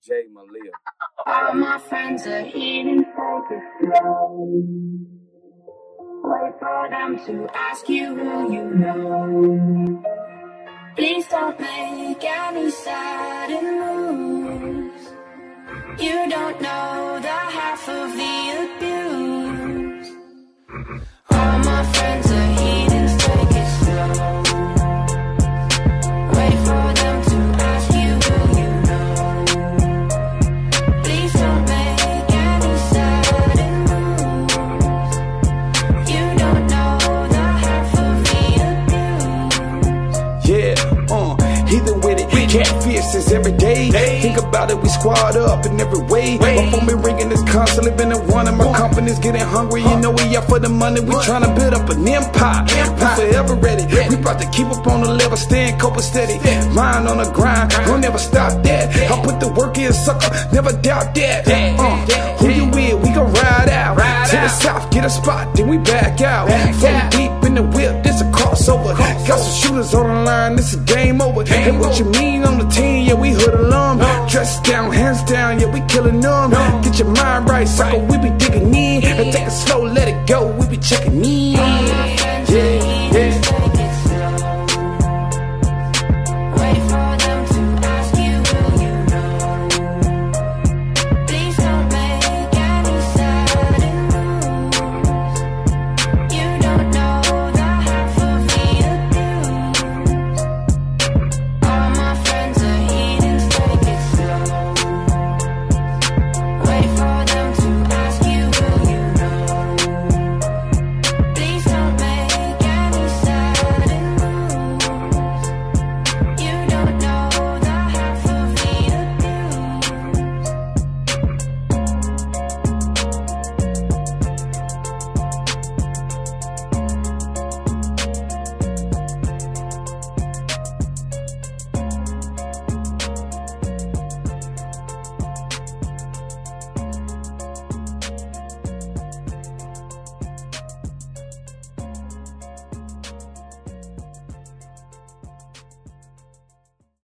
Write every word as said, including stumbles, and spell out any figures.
Jay Malia. All my friends are eating focus slow. Wait for them to ask you who you know. Please don't make any sudden moves. You don't know the half of the abuse. All my friends are heathens, take it slow. Wait for them to ask you who you know. Please don't make any sudden moves. You don't know the half of the abuse. Yeah, uh, heathen with it, catfish is every day. Think about it, we squad up in every way. My phone been ringing, this constantly been in one of my companies getting hungry. You know we out for the money, we tryna build up an empire. We forever ready, we about to keep up on the level, staying copa steady. Mind on the grind, don't never stop that. I put the work in, sucker, never doubt that. Uh, who you with, we gon' ride out to the south, get a spot, then we back out. From deep in the whip, this a crossover. Got some shooters on the line, this is game over. And what you mean on the team, yeah, we hood alum. Dress down, hands down, yeah, we killing them. Get your mind right, sucker, we be digging in. And take it slow, let it go, we be checking in.